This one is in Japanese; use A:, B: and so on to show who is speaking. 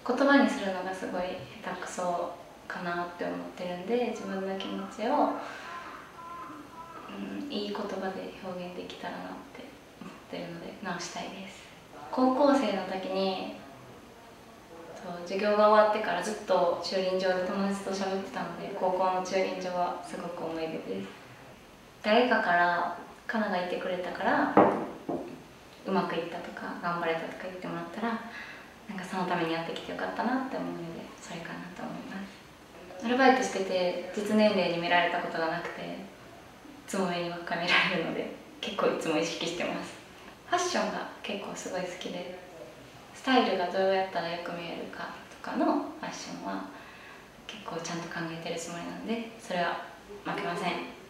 A: 言葉にするのがすごい下手くそかなって思ってるんで、自分の気持ちを、いい言葉で表現できたらなって思ってるので直したいです。高校生の時に授業が終わってからずっと駐輪場で友達と喋ってたので、高校の駐輪場はすごく思い出です。誰かから「カナがいてくれたからうまくいった」とか「頑張れた」とか言ってもらったら、なんかそのためにやってきてよかったなって思うので、それかなと思います。アルバイトしてて実年齢に見られたことがなくて、いつも上にばっか見られるので結構いつも意識してます。ファッションが結構すごい好きで、スタイルがどうやったらよく見えるかとかのファッションは結構ちゃんと考えてるつもりなので、それは負けません。